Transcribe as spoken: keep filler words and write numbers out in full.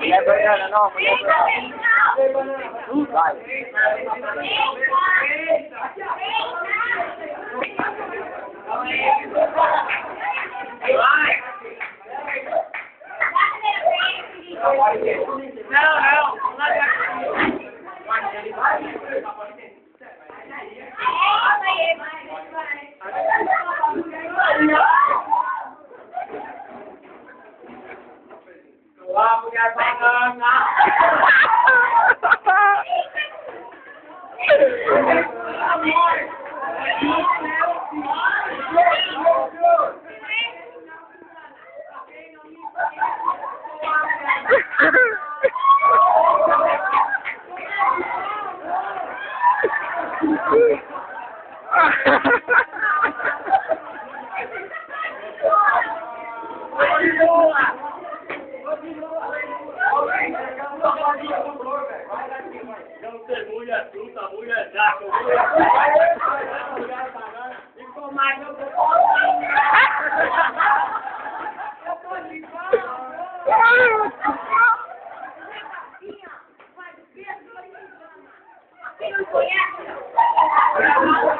Mulher banana, não, mulher banana. Vai. Não, não. Lá, mulher banana. Não tem mulher fruta, mulher jaca, mulher banana, e com mais eu vou Você não conhece?